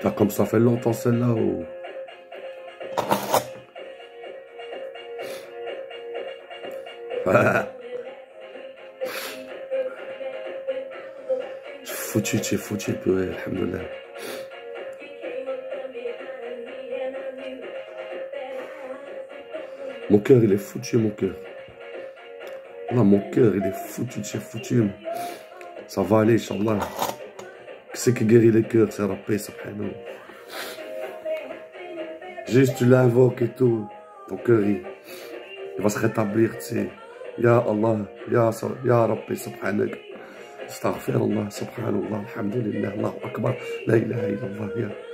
Comme ça fait longtemps celle-là. Oh. Tu es foutu, purée, alhamdoulilah. Mon cœur, il est foutu, mon cœur. Là, mon cœur, il est foutu, tu es foutu. Ça va aller, Inch'Allah. Qui c'est qui guérit les cœurs? C'est Rabbi, subhanahu. Juste, tu l'invoques et tout. Ton cœur, il va se rétablir, tu sais. Ya Allah, ya Rabbi, subhanahu. Astaghfirullah, subhanallah, alhamdulillah, Allahu akbar, la ilaha illallah, ya.